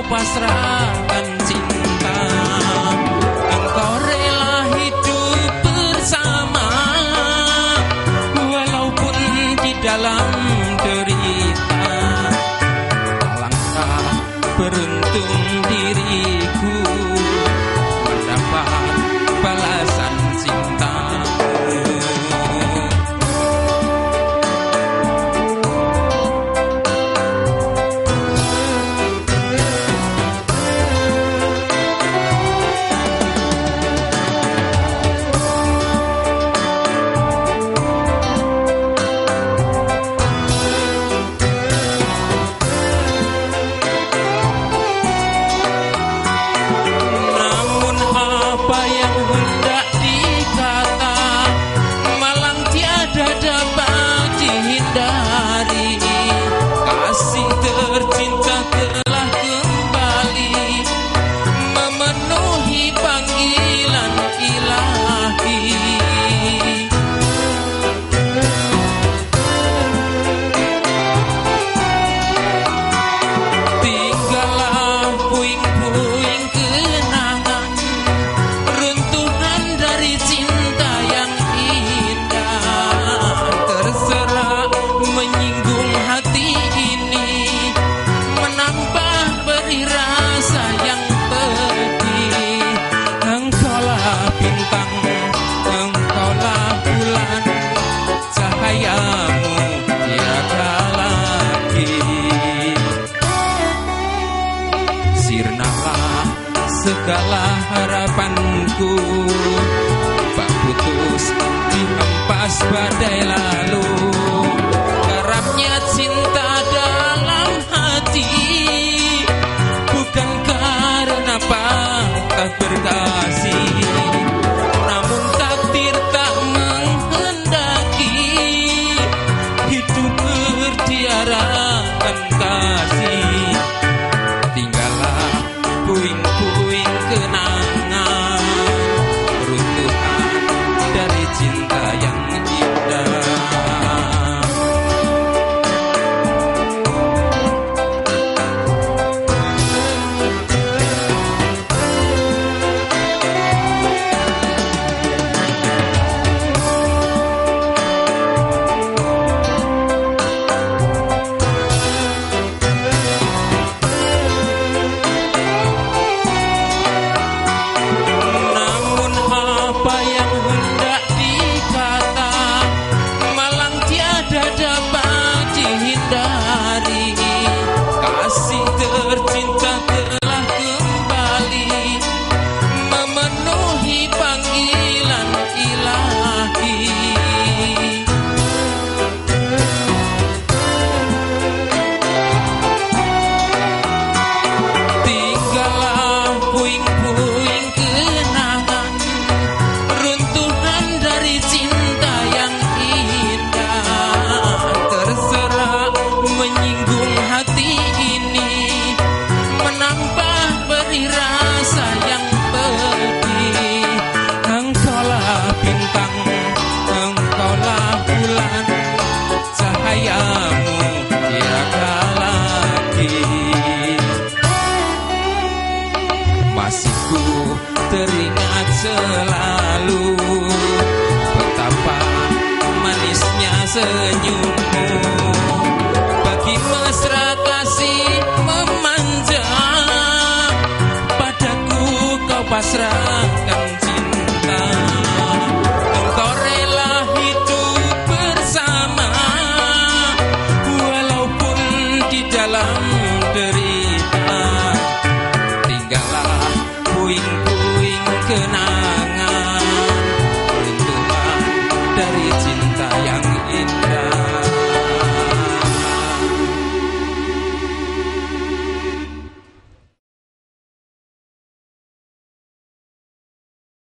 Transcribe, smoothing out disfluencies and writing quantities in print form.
pasrahkan cinta. Engkau rela hidup bersama, walaupun di dalam derita. Alangkah beruntung diriku mendapat balasan cinta. Sirnalah segala harapanku, bak putus dihempas badai lalu. Kerapnya cinta dalam hati, bukan karena pangkat berkasih, namun takdir tak menghendaki hidup bertiarakan kasih. Tinggallah puing-puing kenangan, runtuhan dari cinta yang indah. Tercinta telah kembali memenuhi panggilan ilahi. Tinggallah puing-puing kenangan, runtuhan dari cinta yang indah. Terserah menyinggung hati ini, menambah beri rasa yang pedih. Engkaulah bintang, engkaulah bulan, cahayamu tiada lagi. Masih ku teringat selalu betapa manisnya senyummu. Bagi mesra kasih memanja, padaku kau pasrahkan cinta. Engkau rela hidup bersama, walaupun di dalam derita. Tinggallah puing-puing kenangan,